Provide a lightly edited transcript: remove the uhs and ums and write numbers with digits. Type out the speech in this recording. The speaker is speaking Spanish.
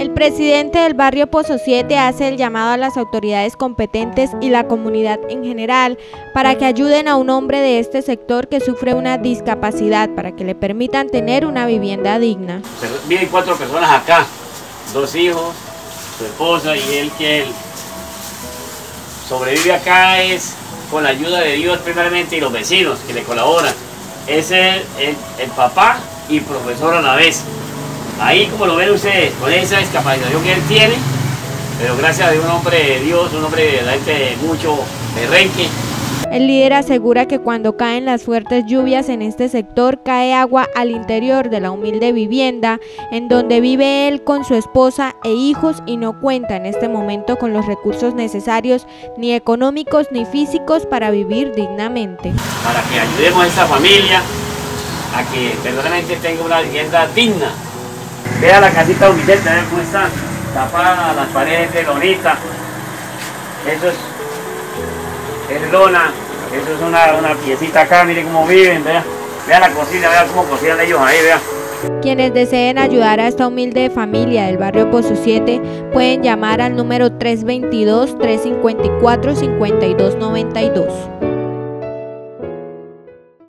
El presidente del barrio Pozo 7 hace el llamado a las autoridades competentes y la comunidad en general para que ayuden a un hombre de este sector que sufre una discapacidad para que le permitan tener una vivienda digna. Viven 4 personas acá, 2 hijos, su esposa y él que sobrevive acá es con la ayuda de Dios primeramente y los vecinos que le colaboran. Es el papá y profesor a la vez. Ahí, como lo ven ustedes, con esa discapacitación que él tiene, pero gracias a Dios, un hombre de Dios, un hombre de mucho perrenque. El líder asegura que cuando caen las fuertes lluvias en este sector, cae agua al interior de la humilde vivienda en donde vive él con su esposa e hijos y no cuenta en este momento con los recursos necesarios, ni económicos ni físicos, para vivir dignamente. Para que ayudemos a esta familia a que verdaderamente tenga una vivienda digna. Vea la casita humilde, vean cómo está, tapada las paredes de lonita. Eso es lona, eso es una piecita acá, miren cómo viven, vea la cocina, vea cómo cocinan ellos ahí, vea. Quienes deseen ayudar a esta humilde familia del barrio Pozo 7 pueden llamar al número 322-354-5292.